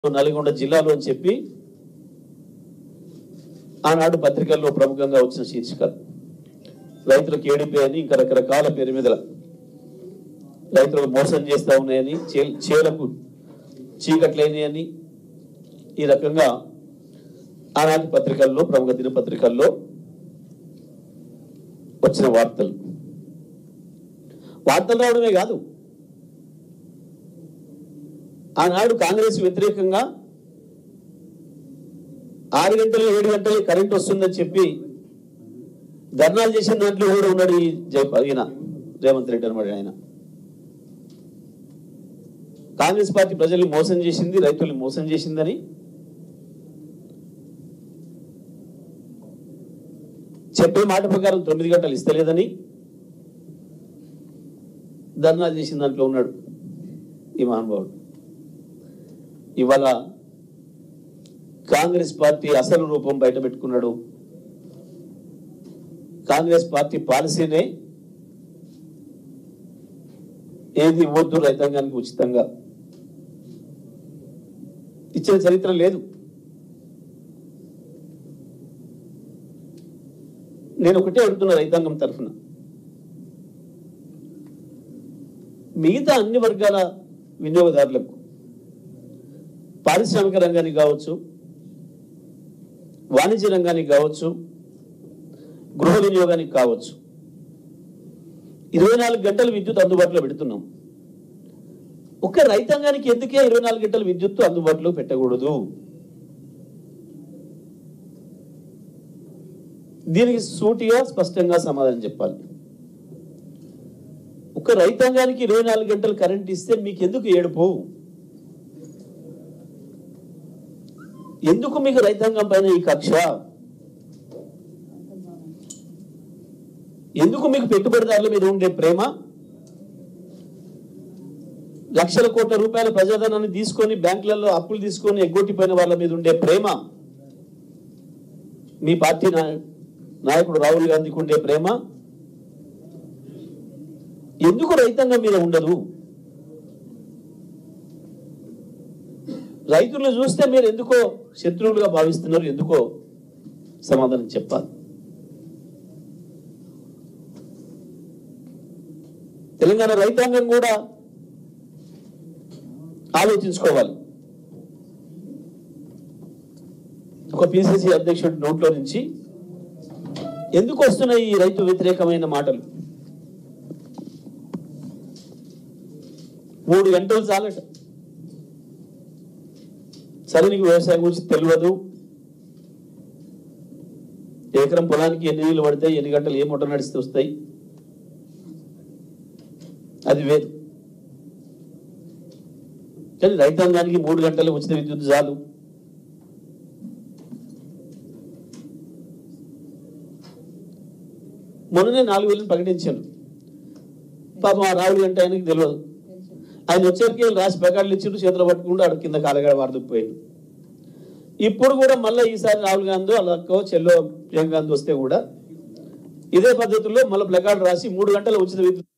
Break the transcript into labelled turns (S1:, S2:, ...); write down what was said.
S1: నల్గొండ జిల్లాలో అని చెప్పి ఆనాడు పత్రికల్లో ప్రముఖంగా వచ్చిన శీర్షికలు. రైతులకు ఏడిపి అని ఇంకా రకరకాల పేరు మీద రైతులకు మోసం చేస్తూ ఉన్నాయని, చేలకు చీకట్లేని అని ఈ రకంగా ఆనాటి పత్రికల్లో, ప్రముఖ దినపత్రికల్లో వచ్చిన వార్తలు రావడమే కాదు, ఆనాడు కాంగ్రెస్ వ్యతిరేకంగా 6 గంటలు 7 గంటలు కరెంట్ వస్తుందని చెప్పి ధర్నాలు చేసిన దాంట్లో కూడా ఉన్నాడు ఈ ఈయన రేవంత్ రెడ్డి అనమాట. ఆయన కాంగ్రెస్ పార్టీ ప్రజల్ని మోసం చేసింది, రైతుల్ని మోసం చేసిందని చెప్పే మాట ప్రకారం 9 గంటలు ఇస్తలేదని ధర్నాలు చేసిన దాంట్లో ఉన్నాడు ఈ మహానుభావుడు. ఇవాళ కాంగ్రెస్ పార్టీ అసలు రూపం బయట పెట్టుకున్నాడు. కాంగ్రెస్ పార్టీ పాలసీనే ఏది ఇవ్వద్దు రైతాంగానికి ఉచితంగా ఇచ్చిన చరిత్ర లేదు. నేను ఒకటే అడుగుతున్నా రైతాంగం తరఫున, మిగతా అన్ని వర్గాల వినియోగదారులకు, పారిశ్రామిక రంగానికి కావచ్చు, వాణిజ్య రంగానికి కావచ్చు, గృహ వినియోగానికి కావచ్చు, 24 గంటలు విద్యుత్ అందుబాటులో పెడుతున్నాం. ఒక్క రైతాంగానికి ఎందుకే 24 గంటలు విద్యుత్ అందుబాటులో పెట్టకూడదు? దీనికి సూటిగా స్పష్టంగా సమాధానం చెప్పాలి. ఒక రైతాంగానికి 24 గంటలు కరెంట్ ఇస్తే మీకు ఎందుకు ఏడుపు? ఎందుకు మీకు రైతాంగం పైన ఈ కక్ష? ఎందుకు మీకు పెట్టుబడిదారుల మీద ఉండే ప్రేమ? లక్షల కోట్ల రూపాయల ప్రజాధనాన్ని తీసుకొని బ్యాంకులలో అప్పులు తీసుకొని ఎగ్గొట్టిపోయిన వాళ్ళ మీద ఉండే ప్రేమ, మీ పార్టీ నాయకుడు రాహుల్ గాంధీకి ఉండే ప్రేమ ఎందుకు రైతాంగం మీద ఉండదు? రైతులను చూస్తే మీరు ఎందుకో శత్రువులుగా భావిస్తున్నారు? ఎందుకో సమాధానం చెప్పాలి. తెలంగాణ రైతాంగం కూడా ఆలోచించుకోవాలి. ఒక పిసిసి అధ్యక్షుడి నోట్లో నుంచి ఎందుకు వస్తున్నాయి ఈ రైతు వ్యతిరేకమైన మాటలు? 3 గంటలు చాలట. సరే, నీకు వ్యవసాయం గురించి తెలియదు, ఎకరం పొలానికి ఎన్ని నీళ్ళు పడతాయి, ఎన్ని గంటలు ఏ మొట్ట నడిస్తే వస్తాయి, అది వేరు. కానీ రైతాంగానికి 3 గంటలు ఉచిత విద్యుత్ చాలు. మొన్ననే 4,000 ప్రకటించారు. పాపం ఆ రాహుల్ గంట ఆయనకి తెలియదు. ఆయన వచ్చేసరికి రాసి ప్యాకెట్లు ఇచ్చిండు, చేతులు పట్టుకుంటూ అక్కడ కింద కాలగడ వారదుకుపోయాడు. ఇప్పుడు కూడా మళ్ళీ ఈసారి రాహుల్ గాంధీ అలాకో చెల్లో ప్రియాంక గాంధీ వస్తే కూడా ఇదే పద్ధతుల్లో మళ్ళీ ప్లకార్డు రాసి 3 గంటల ఉచిత విద్యుత్